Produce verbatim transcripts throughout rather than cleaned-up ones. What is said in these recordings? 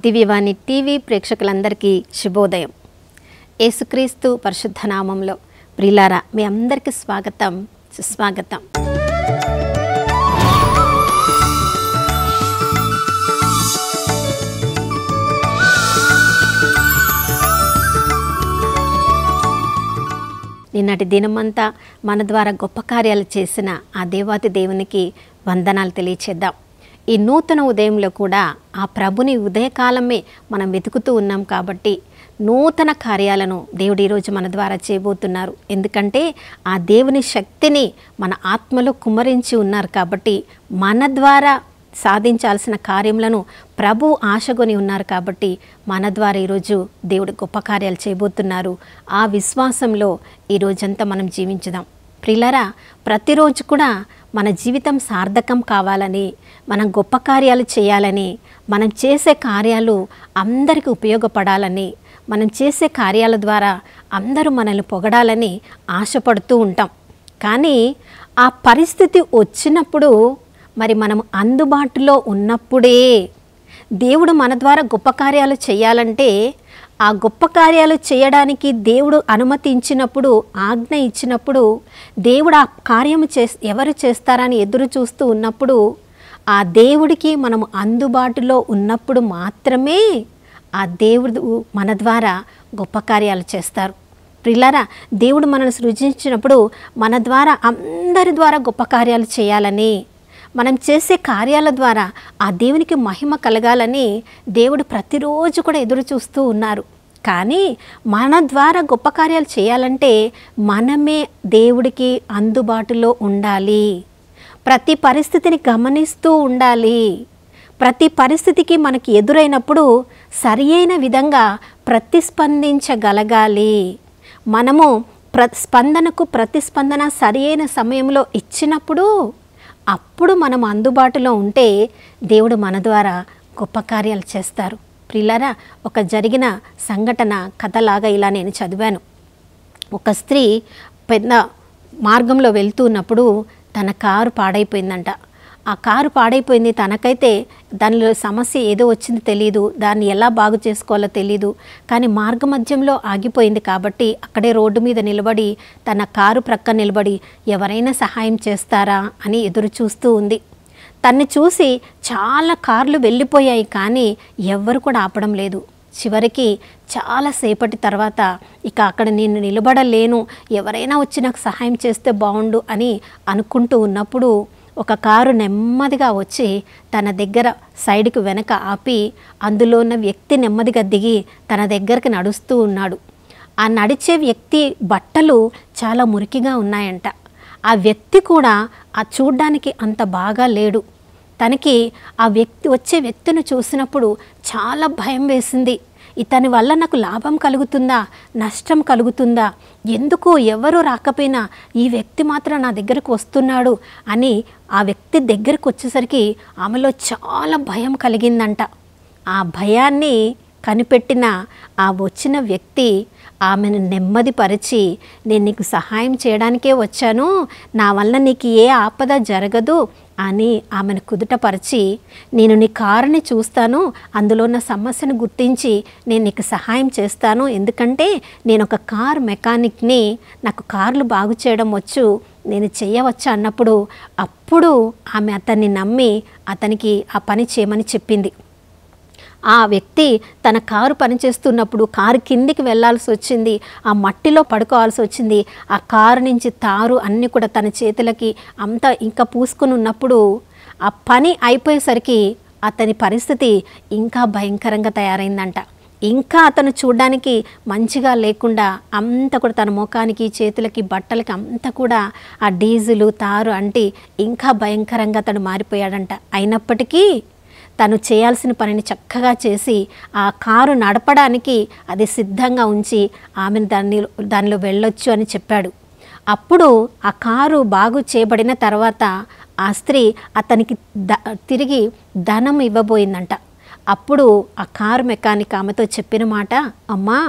దివ్యవాణి TV ప్రేక్షకులందరికీ శుభోదయం. యేసుక్రీస్తు పరిశుద్ధ నామంలో ప్రియులారా మీ అందరికీ స్వాగతం, సుస్వాగతం. నిన్నటి దినమంతా మన ద్వారా గొప్ప కార్యాలు చేసిన ఆ దేవాతి దేవునికి వందనాలు తెలియచేద్దాం. ఈ నూతన ఉదయంలో కూడా ఆ ప్రభుని ఉదయకాలమే మనం వెతుకుతూ ఉన్నాం కాబట్టి నూతన కార్యాలను దేవుడు ఈరోజు మన ద్వారా చేయబోతున్నారు. ఎందుకంటే ఆ దేవుని శక్తిని మన ఆత్మలో కుమ్మరించి ఉన్నారు కాబట్టి మన ద్వారా సాధించాల్సిన కార్యములను ప్రభు ఆశగొని ఉన్నారు కాబట్టి మన ద్వారా ఈరోజు దేవుడు గొప్ప కార్యాలు చేయబోతున్నారు. ఆ విశ్వాసంలో ఈరోజంతా మనం జీవించుదాం. ప్రియులారా, ప్రతిరోజు కూడా మన జీవితం సార్థకం కావాలని, మనం గొప్ప కార్యాలు చేయాలని, మనం చేసే కార్యాలు అందరికీ ఉపయోగపడాలని, మనం చేసే కార్యాల ద్వారా అందరూ మనల్ని పొగడాలని ఆశపడుతూ ఉంటాం. కానీ ఆ పరిస్థితి వచ్చినప్పుడు మరి మనం అందుబాటులో ఉన్నప్పుడే దేవుడు మన ద్వారా గొప్ప కార్యాలు చేయాలంటే ఆ గొప్ప కార్యాలు చేయడానికి దేవుడు అనుమతించినప్పుడు, ఆజ్ఞ ఇచ్చినప్పుడు, దేవుడు ఆ కార్యము చే ఎవరు చేస్తారని ఎదురు చూస్తూ ఉన్నప్పుడు ఆ దేవుడికి మనం అందుబాటులో ఉన్నప్పుడు మాత్రమే ఆ దేవుడు మన ద్వారా గొప్ప కార్యాలు చేస్తారు. ప్రియులారా, దేవుడు మనల్ని సృజించినప్పుడు మన ద్వారా అందరి ద్వారా గొప్ప కార్యాలు చేయాలని, మనం చేసే కార్యాల ద్వారా ఆ దేవునికి మహిమ కలగాలని దేవుడు ప్రతిరోజు కూడా ఎదురు చూస్తూ ఉన్నారు. కానీ మన ద్వారా గొప్ప కార్యాలు చేయాలంటే మనమే దేవుడికి అందుబాటులో ఉండాలి. ప్రతి పరిస్థితిని గమనిస్తూ ఉండాలి. ప్రతి పరిస్థితికి మనకి ఎదురైనప్పుడు సరి అయిన విధంగా ప్రతిస్పందించగలగాలి. మనము ప్ర స్పందనకు ప్రతిస్పందన సరి అయిన సమయంలో ఇచ్చినప్పుడు అప్పుడు మనం అందుబాటులో ఉంటే దేవుడు మన ద్వారా గొప్ప కార్యాలు చేస్తారు. ప్రియులారా, ఒక జరిగిన సంఘటన కథలాగా ఇలా నేను చదివాను. ఒక స్త్రీ పెద్ద మార్గంలో వెళ్తున్నప్పుడు తన కారు పాడైపోయిందంట. ఆ కారు పాడైపోయింది. తనకైతే దానిలో సమస్య ఏదో వచ్చింది తెలియదు, దాన్ని ఎలా బాగు చేసుకోవాలో తెలీదు. కానీ మార్గ మధ్యంలో ఆగిపోయింది కాబట్టి అక్కడే రోడ్డు మీద నిలబడి తన కారు ప్రక్క నిలబడి ఎవరైనా సహాయం చేస్తారా అని ఎదురు చూస్తూ ఉంది. తన్ని చూసి చాలా కార్లు వెళ్ళిపోయాయి కానీ ఎవ్వరు కూడా ఆపడం లేదు. చివరికి చాలాసేపటి తర్వాత ఇక అక్కడ నేను నిలబడలేను, ఎవరైనా వచ్చి నాకు సహాయం చేస్తే బాగుండు అని అనుకుంటూ ఉన్నప్పుడు ఒక కారు నెమ్మదిగా వచ్చి తన దగ్గర సైడ్కి వెనక ఆపి అందులో ఉన్న వ్యక్తి నెమ్మదిగా దిగి తన దగ్గరికి నడుస్తూ ఉన్నాడు. ఆ నడిచే వ్యక్తి బట్టలు చాలా మురికిగా ఉన్నాయంట. ఆ వ్యక్తి కూడా ఆ చూడ్డానికి అంత బాగా లేడు. తనకి ఆ వ్యక్తి వచ్చే వ్యక్తిని చూసినప్పుడు చాలా భయం వేసింది. ఇతని వల్ల నాకు లాభం కలుగుతుందా, నష్టం కలుగుతుందా, ఎందుకు ఎవరు రాకపోయినా ఈ వ్యక్తి మాత్రం నా దగ్గరకు వస్తున్నాడు అని ఆ వ్యక్తి దగ్గరకు వచ్చేసరికి ఆమెలో చాలా భయం కలిగిందంట. ఆ భయాన్ని కనిపెట్టిన ఆ వచ్చిన వ్యక్తి ఆమెను నెమ్మదిపరిచి, నేను నీకు సహాయం చేయడానికే వచ్చాను, నా వల్ల నీకు ఏ ఆపద జరగదు అని ఆమెను కుదుటపరిచి, నేను నీ కారుని చూస్తాను, అందులో ఉన్న సమస్యను గుర్తించి నేను నీకు సహాయం చేస్తాను, ఎందుకంటే నేను ఒక కార్ మెకానిక్ని, నాకు కార్లు బాగు చేయడం వచ్చు, నేను చేయవచ్చు అన్నప్పుడు అప్పుడు ఆమె అతన్ని నమ్మి అతనికి ఆ పని చేయమని చెప్పింది. ఆ వ్యక్తి తన కారు పనిచేస్తున్నప్పుడు కారు కిందికి వెళ్ళాల్సి వచ్చింది, ఆ మట్టిలో పడుకోవాల్సి వచ్చింది. ఆ కారు నుంచి తారు అన్నీ కూడా తన చేతులకి అంతా ఇంకా పూసుకొని ఉన్నప్పుడు ఆ పని అయిపోయేసరికి అతని పరిస్థితి ఇంకా భయంకరంగా తయారైందంట. ఇంకా అతను చూడడానికి మంచిగా లేకుండా అంతా కూడా తన ముఖానికి, చేతులకి, బట్టలకి అంతా కూడా ఆ డీజిలు తారు అంటి ఇంకా భయంకరంగా అతను మారిపోయాడంట. అయినప్పటికీ తను చేయాల్సిన పనిని చక్కగా చేసి ఆ కారు నడపడానికి అది సిద్ధంగా ఉంచి ఆమెను దాన్ని దానిలో వెళ్ళొచ్చు అని చెప్పాడు. అప్పుడు ఆ కారు బాగు చేయబడిన తర్వాత ఆ స్త్రీ అతనికి ద తిరిగి ధనం ఇవ్వబోయిందంట. అప్పుడు ఆ కారు మెకానిక్ ఆమెతో చెప్పిన మాట, అమ్మా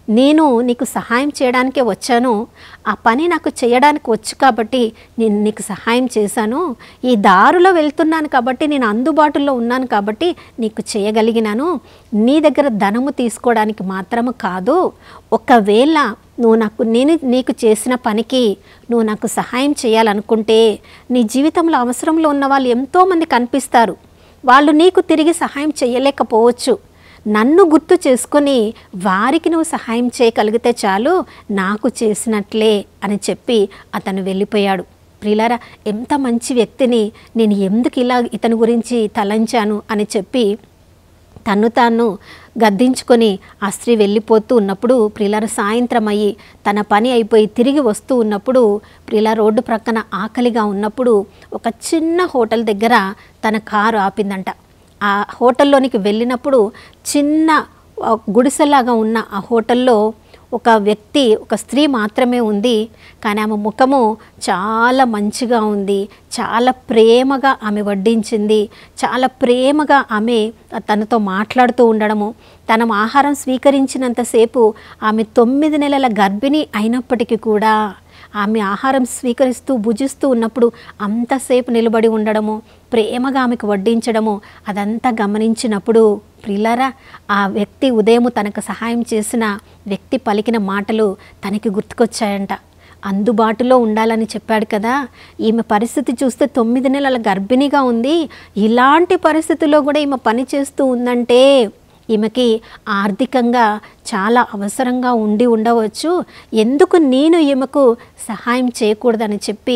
నేను నీకు సహాయం చేయడానికే వచ్చాను, ఆ పని నాకు చేయడానికి వచ్చు కాబట్టి నేను నీకు సహాయం చేశాను, ఈ దారిలో వెళ్తున్నాను కాబట్టి నేను అందుబాటులో ఉన్నాను కాబట్టి నీకు చేయగలిగినాను, నీ దగ్గర ధనము తీసుకోవడానికి మాత్రము కాదు, ఒకవేళ నువ్వు నాకు నేను నీకు చేసిన పనికి నువ్వు నాకు సహాయం చేయాలనుకుంటే నీ జీవితంలో అవసరంలో ఉన్న వాళ్ళు ఎంతోమంది కనిపిస్తారు, వాళ్ళు నీకు తిరిగి సహాయం చేయలేకపోవచ్చు, నన్ను గుర్తు చేసుకొని వారికి నువ్వు సహాయం చేయగలిగితే చాలు, నాకు చేసినట్లే అని చెప్పి అతను వెళ్ళిపోయాడు. ప్రియులారా, ఎంత మంచి వ్యక్తిని నేను ఎందుకు ఇలా ఇతని గురించి తలంచాను అని చెప్పి తన్ను తాను గద్దించుకొని ఆ స్త్రీ వెళ్ళిపోతూ ఉన్నప్పుడు ప్రియులారా, సాయంత్రం అయ్యి తన పని అయిపోయి తిరిగి వస్తూ ఉన్నప్పుడు ప్రియులారా, రోడ్డు ప్రక్కన ఆకలిగా ఉన్నప్పుడు ఒక చిన్న హోటల్ దగ్గర తన కారు ఆపిందంట. ఆ హోటల్లోనికి వెళ్ళినప్పుడు చిన్న గుడిసెలాగా ఉన్న ఆ హోటల్లో ఒక వ్యక్తి, ఒక స్త్రీ మాత్రమే ఉంది. కానీ ఆమె ముఖము చాలా మంచిగా ఉంది, చాలా ప్రేమగా ఆమె వడ్డించింది, చాలా ప్రేమగా ఆమె తనతో మాట్లాడుతూ ఉండడము, తన ఆహారం స్వీకరించినంతసేపు ఆమె తొమ్మిది నెలల గర్భిణి అయినప్పటికీ కూడా ఆమె ఆహారం స్వీకరిస్తూ భుజిస్తూ ఉన్నప్పుడు అంతసేపు నిలబడి ఉండడము, ప్రేమగా ఆమెకు వడ్డించడము, అదంతా గమనించినప్పుడు ప్రియులారా, ఆ వ్యక్తి ఉదయం తనకు సహాయం చేసిన వ్యక్తి పలికిన మాటలు తనకి గుర్తుకొచ్చాయంట. అందుబాటులో ఉండాలని చెప్పాడు కదా, ఈమె పరిస్థితి చూస్తే తొమ్మిది నెలల గర్భిణిగా ఉంది, ఇలాంటి పరిస్థితుల్లో కూడా ఈమె పని చేస్తూ ఉందంటే ఈమెకి ఆర్థికంగా చాలా అవసరంగా ఉండి ఉండవచ్చు, ఎందుకు నేను ఈమెకు సహాయం చేయకూడదని చెప్పి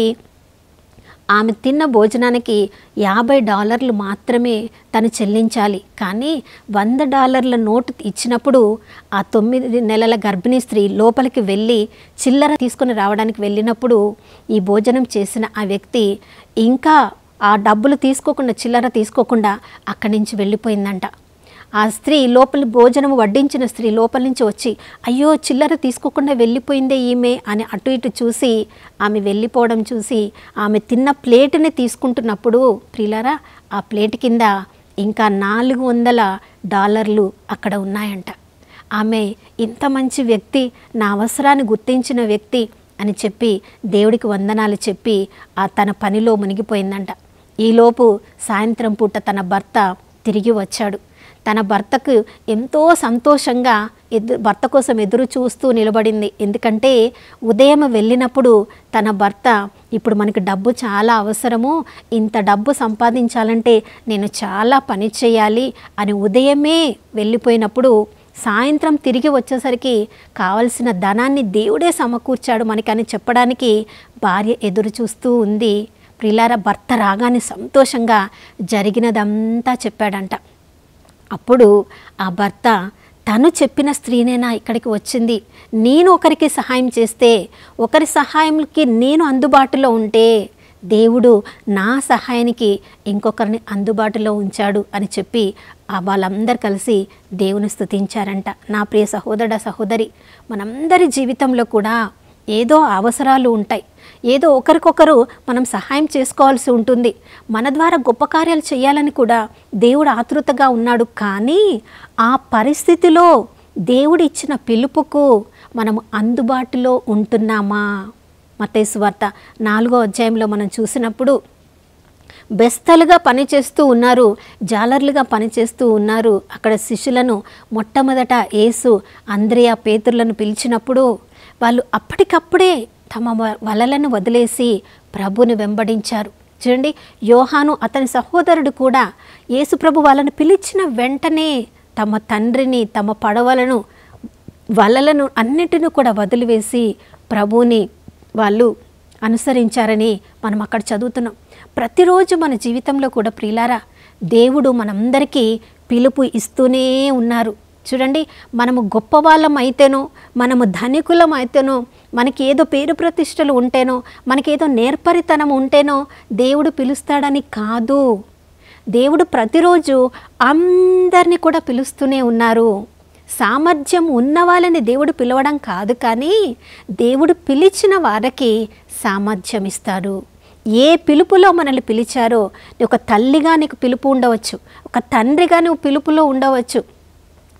ఆమె తిన్న భోజనానికి యాభై డాలర్లు మాత్రమే తను చెల్లించాలి. కానీ వంద డాలర్ల నోటు ఇచ్చినప్పుడు ఆ తొమ్మిది నెలల గర్భిణీ స్త్రీ లోపలికి వెళ్ళి చిల్లర తీసుకొని రావడానికి వెళ్ళినప్పుడు ఈ భోజనం చేసిన ఆ వ్యక్తి ఇంకా ఆ డబ్బులు తీసుకోకుండా, చిల్లర తీసుకోకుండా అక్కడి నుంచి వెళ్ళిపోయిందంట. ఆ స్త్రీ లోపలి భోజనం వడ్డించిన స్త్రీ లోపల నుంచి వచ్చి, అయ్యో చిల్లర తీసుకోకుండా వెళ్ళిపోయిందే ఈమె అని అటు ఇటు చూసి ఆమె వెళ్ళిపోవడం చూసి ఆమె తిన్న ప్లేటుని తీసుకుంటున్నప్పుడు ప్రియులారా, ఆ ప్లేట్ కింద ఇంకా నాలుగు వందల డాలర్లు అక్కడ ఉన్నాయంట. ఆమె ఇంత మంచి వ్యక్తి, నా అవసరాన్ని గుర్తించిన వ్యక్తి అని చెప్పి దేవుడికి వందనాలు చెప్పి ఆ తన పనిలో మునిగిపోయిందంట. ఈలోపు సాయంత్రం పూట తన భర్త తిరిగి వచ్చాడు. తన భర్తకు ఎంతో సంతోషంగా ఎదు భర్త కోసం ఎదురు చూస్తూ నిలబడింది. ఎందుకంటే ఉదయం వెళ్ళినప్పుడు తన భర్త, ఇప్పుడు మనకి డబ్బు చాలా అవసరము, ఇంత డబ్బు సంపాదించాలంటే నేను చాలా పని చేయాలి అని ఉదయమే వెళ్ళిపోయినప్పుడు సాయంత్రం తిరిగి వచ్చేసరికి కావలసిన ధనాన్ని దేవుడే సమకూర్చాడు మనకని చెప్పడానికి భార్య ఎదురు చూస్తూ ఉంది. ప్రియులారా, భర్త రాగానే సంతోషంగా జరిగినదంతా చెప్పాడంట. అప్పుడు ఆ భర్త, తను చెప్పిన స్త్రీనేనా ఇక్కడికి వచ్చింది, నేను ఒకరికి సహాయం చేస్తే, ఒకరి సహాయంకి నేను అందుబాటులో ఉంటే దేవుడు నా సహాయానికి ఇంకొకరిని అందుబాటులో ఉంచాడు అని చెప్పి ఆ వాళ్ళందరూ కలిసి దేవుని స్తుతించారంట. నా ప్రియ సహోదర సహోదరి, మనందరి జీవితంలో కూడా ఏదో అవసరాలు ఉంటాయి, ఏదో ఒకరికొకరు మనం సహాయం చేసుకోవాల్సి ఉంటుంది, మన ద్వారా గొప్ప కార్యాలు చేయాలని కూడా దేవుడు ఆతృతగా ఉన్నాడు. కానీ ఆ పరిస్థితిలో దేవుడు ఇచ్చిన పిలుపుకు మనము అందుబాటులో ఉంటున్నామా? మత్తయి సువార్త నాలుగో అధ్యాయంలో మనం చూసినప్పుడు బెస్తలుగా పనిచేస్తూ ఉన్నారు, జాలర్లుగా పనిచేస్తూ ఉన్నారు. అక్కడ శిష్యులను మొట్టమొదట యేసు అంద్రెయ పేతురులను పిలిచినప్పుడు వాళ్ళు అప్పటికప్పుడే తమ వలలను వదిలేసి ప్రభుని వెంబడించారు. చూడండి, యోహాను అతని సహోదరుడు కూడా యేసు ప్రభు వాళ్ళని పిలిచిన వెంటనే తమ తండ్రిని, తమ పడవలను, వలలను అన్నిటిని కూడా వదిలివేసి ప్రభుని వాళ్ళు అనుసరించారని మనం అక్కడ చదువుతున్నాం. ప్రతిరోజు మన జీవితంలో కూడా ప్రియులారా, దేవుడు మనందరికీ పిలుపు ఇస్తూనే ఉన్నారు. చూడండి, మనము గొప్పవాళ్ళం అయితేనో, మనము ధనికులం అయితేనో, మనకి ఏదో పేరు ప్రతిష్టలు ఉంటేనో, మనకేదో నేర్పరితనం ఉంటేనో దేవుడు పిలుస్తాడని కాదు. దేవుడు ప్రతిరోజు అందరినీ కూడా పిలుస్తూనే ఉన్నారు. సామర్థ్యం ఉన్న వాళ్ళని దేవుడు పిలవడం కాదు, కానీ దేవుడు పిలిచిన వారికి సామర్థ్యం ఇస్తారు. ఏ పిలుపులో మనల్ని పిలిచారో, ఒక తల్లిగా నీకు పిలుపు ఉండవచ్చు, ఒక తండ్రిగా నువ్వు పిలుపులో ఉండవచ్చు,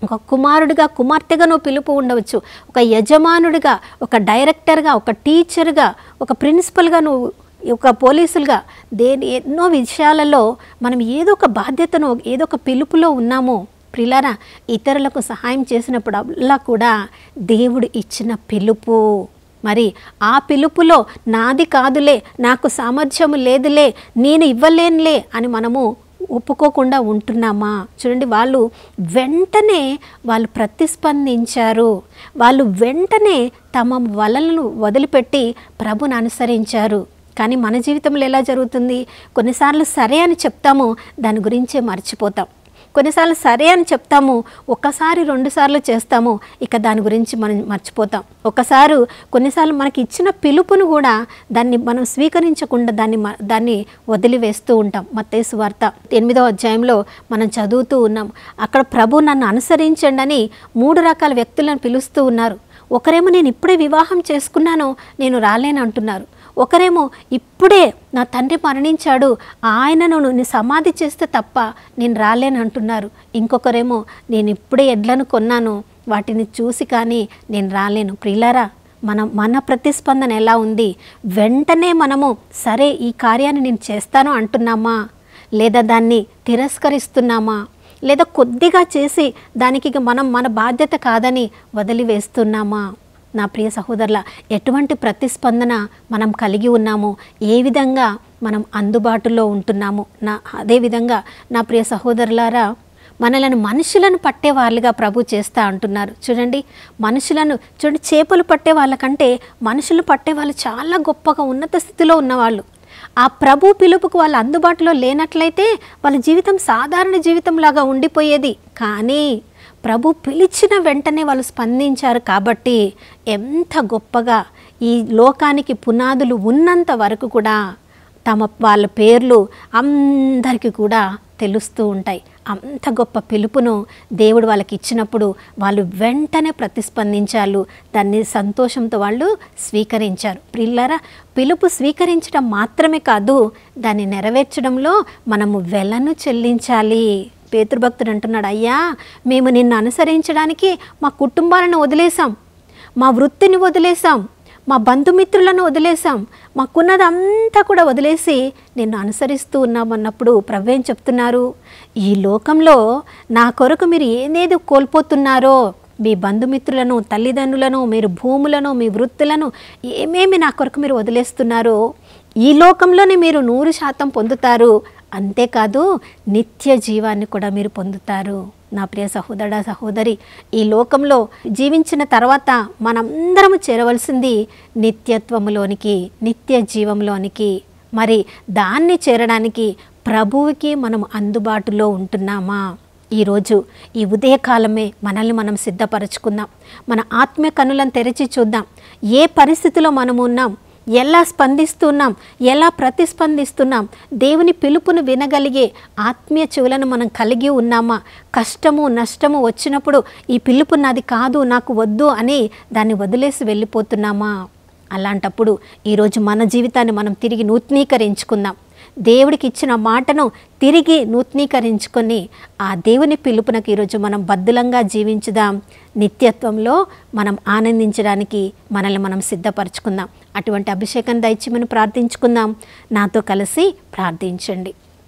ఒక కుమారుడిగా కుమార్తెగా నువ్వు పిలుపు ఉండవచ్చు, ఒక యజమానుడిగా, ఒక డైరెక్టర్గా, ఒక టీచర్గా, ఒక ప్రిన్సిపల్గా, నువ్వు ఒక పోలీసులుగా, దేని ఎన్నో విషయాలలో మనం ఏదో ఒక బాధ్యతను ఏదో ఒక పిలుపులో ఉన్నామో ప్రియులారా, ఇతరులకు సహాయం చేసినప్పుడు అలా కూడా దేవుడు ఇచ్చిన పిలుపు. మరి ఆ పిలుపులో నాది కాదులే, నాకు సామర్థ్యము లేదులే, నేను ఇవ్వలేనులే అని మనము ఒప్పుకోకుండా ఉంటున్నామా? చూడండి, వాళ్ళు వెంటనే వాళ్ళు ప్రతిస్పందించారు. వాళ్ళు వెంటనే తమ వలలను వదిలిపెట్టి ప్రభుని అనుసరించారు. కానీ మన జీవితంలో ఎలా జరుగుతుంది? కొన్నిసార్లు సరే అని చెప్తాము, దాని గురించే మర్చిపోతాం. కొన్నిసార్లు సరే అని చెప్తాము, ఒక్కసారి రెండుసార్లు చేస్తాము, ఇక దాని గురించి మనం మర్చిపోతాం. ఒకసారి కొన్నిసార్లు మనకి ఇచ్చిన పిలుపును కూడా దాన్ని మనం స్వీకరించకుండా దాన్ని దాన్ని వదిలివేస్తూ ఉంటాం. మత్తయి సువార్త ఎనిమిదవ అధ్యాయంలో మనం చదువుతూ ఉన్నాం. అక్కడ ప్రభు నన్ను అనుసరించండి అని మూడు రకాల వ్యక్తులను పిలుస్తూ ఉన్నారు. ఒకరేమో నేను ఇప్పుడే వివాహం చేసుకున్నాను, నేను రాలేను అంటున్నారు. ఒకరేమో ఇప్పుడే నా తండ్రి మరణించాడు, ఆయనను నేను సమాధి చేస్తే తప్ప నేను రాలేను అంటున్నారు. ఇంకొకరేమో నేను ఇప్పుడే ఎడ్లను కొన్నాను, వాటిని చూసి కానీ నేను రాలేను. ప్రియులారా, మనం మన ప్రతిస్పందన ఎలా ఉంది? వెంటనే మనము సరే ఈ కార్యాన్ని నేను చేస్తాను అంటున్నామా, లేదా దాన్ని తిరస్కరిస్తున్నామా, లేదా కొద్దిగా చేసి దానికి మనం మన బాధ్యత కాదని వదిలివేస్తున్నామా? నా ప్రియ సహోదరుల, ఎటువంటి ప్రతిస్పందన మనం కలిగి ఉన్నాము, ఏ విధంగా మనం అందుబాటులో ఉంటున్నాము? నా అదేవిధంగా నా ప్రియ సహోదరులారా, మనలను మనుషులను పట్టే వాళ్ళుగా ప్రభు చేస్తా అంటున్నారు. చూడండి, మనుషులను చూడండి, చేపలు పట్టే వాళ్ళకంటే మనుషులు పట్టే వాళ్ళు చాలా గొప్పగా ఉన్నత స్థితిలో ఉన్నవాళ్ళు. ఆ ప్రభు పిలుపుకు వాళ్ళు అందుబాటులో లేనట్లయితే వాళ్ళ జీవితం సాధారణ జీవితంలాగా ఉండిపోయేది. కానీ ప్రభు పిలిచిన వెంటనే వాళ్ళు స్పందించారు కాబట్టి ఎంత గొప్పగా ఈ లోకానికి పునాదులు ఉన్నంత వరకు కూడా తమ వాళ్ళ పేర్లు అందరికీ కూడా తెలుస్తూ ఉంటాయి. అంత గొప్ప పిలుపును దేవుడు వాళ్ళకి ఇచ్చినప్పుడు వాళ్ళు వెంటనే ప్రతిస్పందించారు. దాన్ని సంతోషంతో వాళ్ళు స్వీకరించారు. ప్రియులారా, పిలుపు స్వీకరించడం మాత్రమే కాదు, దాన్ని నెరవేర్చడంలో మనము వెలను చెల్లించాలి. పేతురు భక్తుడు అంటున్నాడు, అయ్యా మేము నిన్ను అనుసరించడానికి మా కుటుంబాలను వదిలేసాం, మా వృత్తిని వదిలేసాం, మా బంధుమిత్రులను వదిలేసాం, మాకున్నదంతా కూడా వదిలేసి నిన్ను అనుసరిస్తూ ఉన్నామన్నప్పుడు ప్రభు ఏం చెప్తున్నారు? ఈ లోకంలో నా కొరకు మీరు ఏదేది కోల్పోతున్నారో, మీ బంధుమిత్రులను, తల్లిదండ్రులను, మీరు భూములను, మీ వృత్తులను ఏమేమి నా కొరకు మీరు వదిలేస్తున్నారో ఈ లోకంలోనే మీరు నూరు శాతం పొందుతారు. అంతేకాదు నిత్య జీవాన్ని కూడా మీరు పొందుతారు. నా ప్రియ సహోదరుడా, సహోదరి, ఈ లోకంలో జీవించిన తర్వాత మనందరము చేరవలసింది నిత్యత్వములోనికి, నిత్య జీవంలోనికి. మరి దాన్ని చేరడానికి ప్రభువుకి మనం అందుబాటులో ఉంటున్నామా? ఈరోజు ఈ ఉదయకాలమే మనల్ని మనం సిద్ధపరచుకుందాం. మన ఆత్మీయ కన్నులను తెరిచి చూద్దాం. ఏ పరిస్థితిలో మనం ఉన్నాం, ఎలా స్పందిస్తున్నాం, ఎలా ప్రతిస్పందిస్తున్నాం, దేవుని పిలుపును వినగలిగే ఆత్మీయ చెవులను మనం కలిగి ఉన్నామా? కష్టము నష్టము వచ్చినప్పుడు ఈ పిలుపు నాది కాదు, నాకు వద్దు అని దాన్ని వదిలేసి వెళ్ళిపోతున్నామా? అలాంటప్పుడు ఈరోజు మన జీవితాన్ని మనం తిరిగి నూతనీకరించుకుందాం. దేవుడికి ఇచ్చిన మాటను తిరిగి నూతనీకరించుకొని ఆ దేవుని పిలుపునకు ఈరోజు మనం బద్దులంగా జీవించుదాం. నిత్యత్వంలో మనం ఆనందించడానికి మనల్ని మనం సిద్ధపరచుకుందాం. అటువంటి అభిషేకం దయచేయమని ప్రార్థించుకుందాం. నాతో కలిసి ప్రార్థించండి.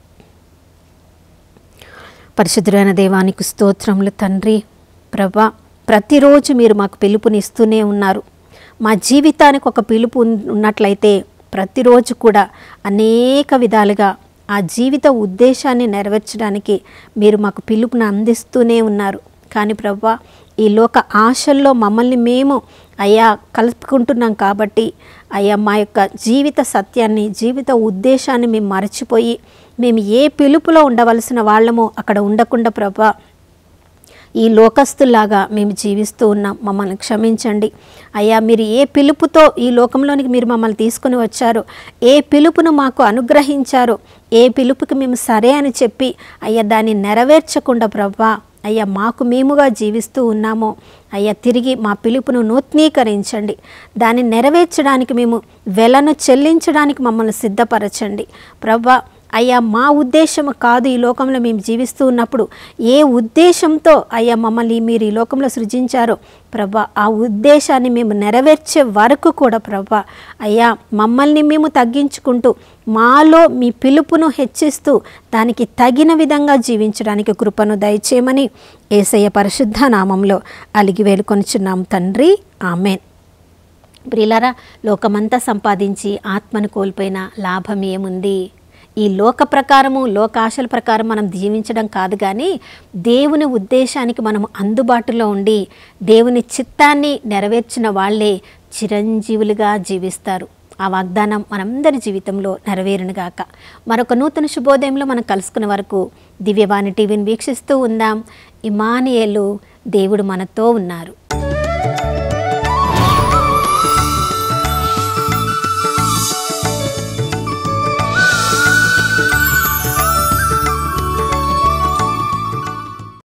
పరిశుద్ధుడైన దేవానికి స్తోత్రములు తండ్రి. ప్రభా, ప్రతిరోజు మీరు మాకు పిలుపునిస్తూనే ఉన్నారు. మా జీవితానికి ఒక పిలుపు ఉన్నట్లయితే ప్రతిరోజు కూడా అనేక విధాలుగా ఆ జీవిత ఉద్దేశాన్ని నెరవేర్చడానికి మీరు మాకు పిలుపును అందిస్తూనే ఉన్నారు. కానీ ప్రభువా, ఈ లోక ఆశల్లో మమ్మల్ని మేము అయ్యా కలుపుకుంటున్నాం కాబట్టి అయ్యా మా యొక్క జీవిత సత్యాన్ని, జీవిత ఉద్దేశాన్ని మేము మరచిపోయి మేము ఏ పిలుపులో ఉండవలసిన వాళ్ళమో అక్కడ ఉండకుండా ప్రభువా ఈ లోకస్తులాగా మేము జీవిస్తూ ఉన్నాం. మమ్మల్ని క్షమించండి అయ్యా. మీరు ఏ పిలుపుతో ఈ లోకంలోనికి మీరు మమ్మల్ని తీసుకుని వచ్చారో, ఏ పిలుపును మాకు అనుగ్రహించారో, ఏ పిలుపుకి మేము సరే అని చెప్పి అయ్యా దాన్ని నెరవేర్చకుండా ప్రభువా అయ్యా మాకు మేముగా జీవిస్తూ ఉన్నామో అయ్యా తిరిగి మా పిలుపును నూతనీకరించండి. దాన్ని నెరవేర్చడానికి మేము వెలను చెల్లించడానికి మమ్మల్ని సిద్ధపరచండి ప్రభువా. అయ్యా మా ఉద్దేశం కాదు ఈ లోకంలో మేము జీవిస్తూ ఉన్నప్పుడు ఏ ఉద్దేశంతో అయ్యా మమ్మల్ని మీరు ఈ లోకంలో సృజించారో ప్రభా ఆ ఉద్దేశాన్ని మేము నెరవేర్చే వరకు కూడా ప్రభా అయ్యా మమ్మల్ని మేము తగ్గించుకుంటూ మాలో మీ పిలుపును హెచ్చిస్తూ దానికి తగిన విధంగా జీవించడానికి కృపను దయచేయమని యేసయ్య పరిశుద్ధ నామంలో అలిగి వేడుకొనుచున్నాం తండ్రి, ఆమెన్. ప్రియులారా, లోకమంతా సంపాదించి ఆత్మను కోల్పోయిన లాభం ఏముంది? ఈ లోక ప్రకారము లోకాశల ప్రకారం మనం జీవించడం కాదు, కానీ దేవుని ఉద్దేశానికి మనం అందుబాటులో ఉండి దేవుని చిత్తాన్ని నెరవేర్చిన వాళ్ళే చిరంజీవులుగా జీవిస్తారు. ఆ వాగ్దానం మనందరి జీవితంలో నెరవేరునుగాక. మరొక నూతన శుభోదయంలో మనం కలుసుకునే వరకు దివ్యవాణి టీవీని వీక్షిస్తూ ఉందాం. ఇమ్మానుయేలు, దేవుడు మనతో ఉన్నారు.